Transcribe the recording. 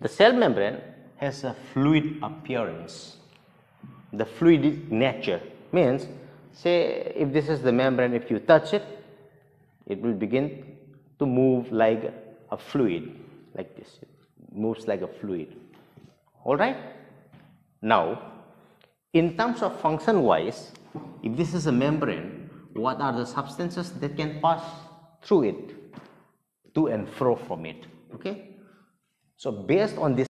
The cell membrane has a fluid appearance. The fluid nature means, say if this is the membrane, if you touch it, it will begin to move like a fluid, like this. It moves like a fluid. All right. Now, in terms of function wise, if this is a membrane, what are the substances that can pass through it, to and fro from it? Okay. So based on this